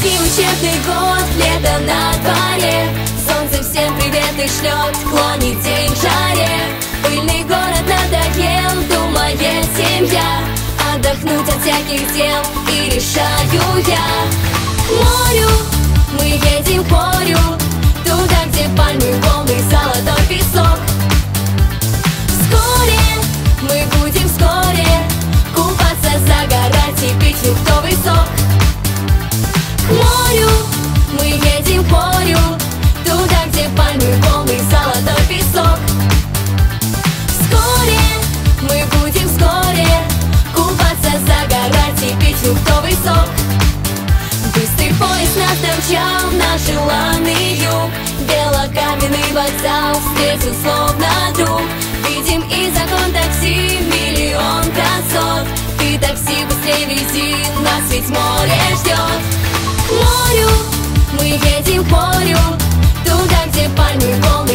Новогодний учебный год, лето на дворе. Солнце всем приветы шлет, клонит день к жаре. Пыльный город надоел, думает семья. Отдохнуть от всяких дел и решаю я. К морю мы едем, к морю, туда, где пальмы, волны, золотой песок. Вскоре мы будем купаться, загорать и пить фруктовый сок. К морю мы едем, к морю, туда, где пальмы, волны, золотой песок. Вскоре мы будем купаться, загорать и пить фруктовый сок. Быстрый поезд нас домчал, наш желанный юг. Белокаменный вокзал встретил словно друг. Видим и закон такси, миллион красот. Ты такси быстрее вези, нас ведь море ждет. К морю мы едем, к морю, туда, где пальмы, волны,